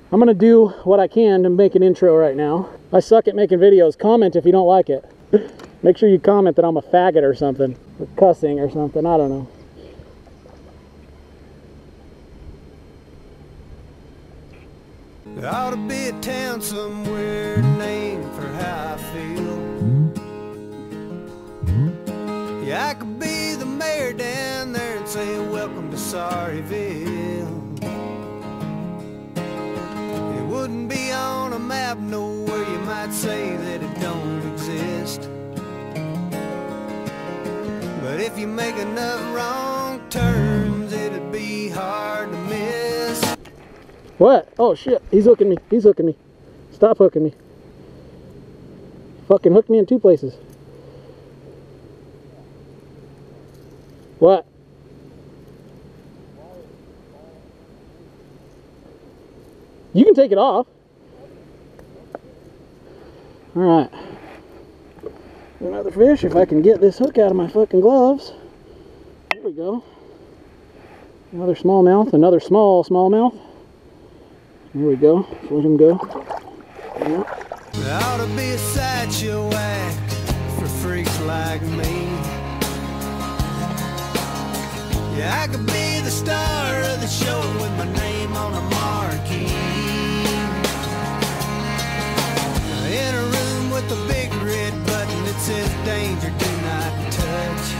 I'm gonna do what I can to make an intro right now. I suck at making videos. Comment if you don't like it. Make sure you comment that I'm a faggot or something, or cussing or something, I don't know. There ought to be a town somewhere named for how I feel. Yeah, I could be the mayor down there and say, welcome to Sorryville. It wouldn't be on a map nowhere, you might say that it don't exist. But if you make enough wrong turns, it'd be hard to miss. What? Oh shit, he's hooking me. He's hooking me. Stop hooking me. Fucking hooked me in two places. What? You can take it off. Alright. Another fish, if I can get this hook out of my fucking gloves. There we go. Another smallmouth, another smallmouth. There we go. Let him go. Yeah. There ought to be a sideshow act for freaks like me. Yeah, I could be the star of the show with my name on a marquee. In a room with a big red button that says danger, do not touch.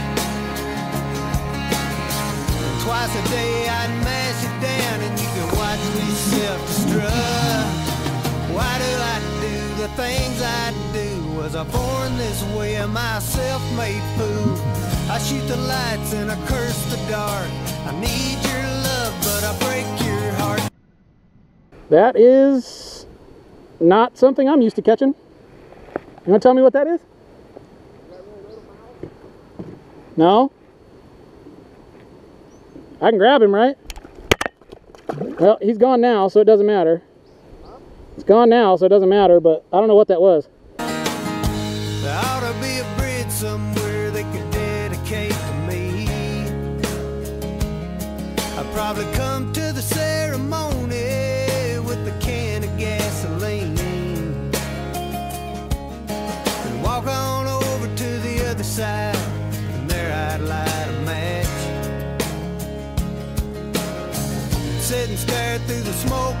Twice a day I'd mash it down and you can watch me self-destruct. Why do I do the things I do? Was I born this way? Am I a self-made fool? I shoot the lights and I curse the dark. I need your love, but I break your heart. That is not something I'm used to catching. You want to tell me what that is? No? I can grab him, right? Well, he's gone now, so it doesn't matter. It's gone now, so it doesn't matter, but I don't know what that was. There ought to be a bridge somewhere they could dedicate to me. I'd probably come to the ceremony with a can of gasoline and walk on over to the other side, and there I'd light a match. Sit and stare through the smoke